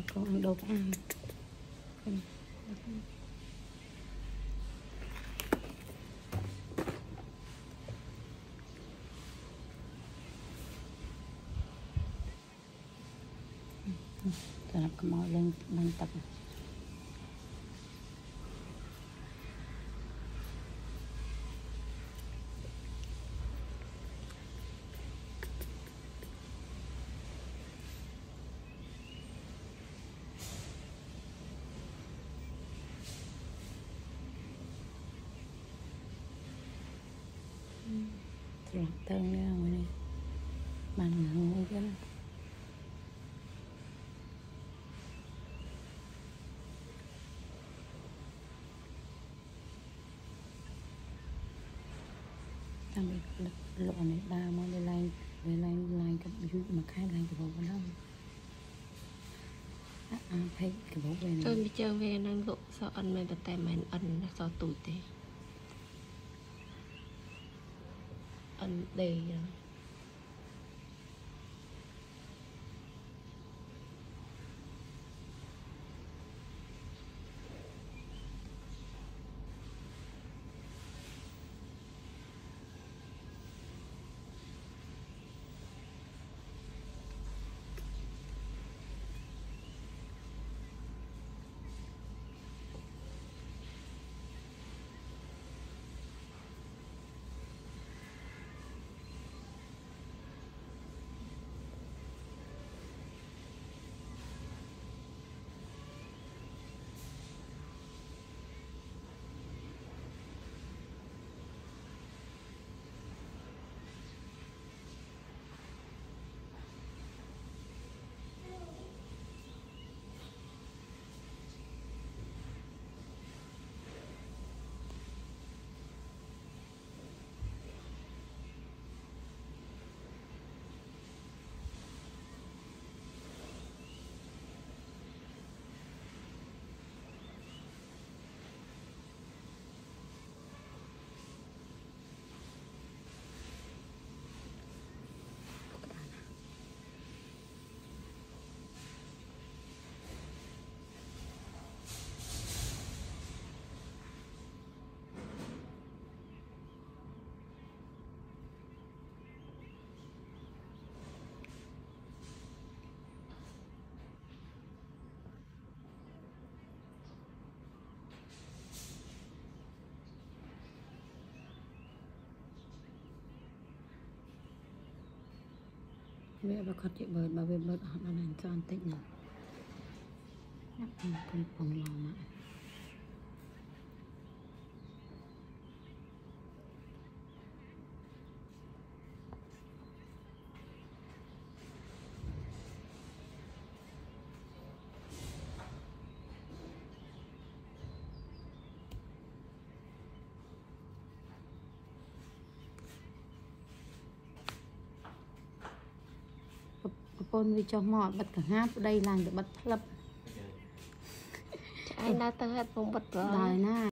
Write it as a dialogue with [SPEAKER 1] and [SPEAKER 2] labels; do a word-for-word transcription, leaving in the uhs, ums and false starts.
[SPEAKER 1] con ăn đâu cũng ăn. Cho nó có mỏi lên lên tập. Rồi tơn nữa rồi này bàn ngồi chứ tao bị lộ này ba món để lại về lại lại cái dụ mà khai lại cái bộ đó à thấy cái bộ về này
[SPEAKER 2] tôi đi chơi về năng gỗ sao ăn mày bật tay mày ăn sao tủi thế ăn đầy rồi. Mẹ bà con chị bớt bà về bớt họ nó làm cho ăn tịnh rồi con phòng lò mà con đi cho mọt bật cả hát ở đây làm được bật lấp anh đã tới hết vùng bật rồi
[SPEAKER 1] đời na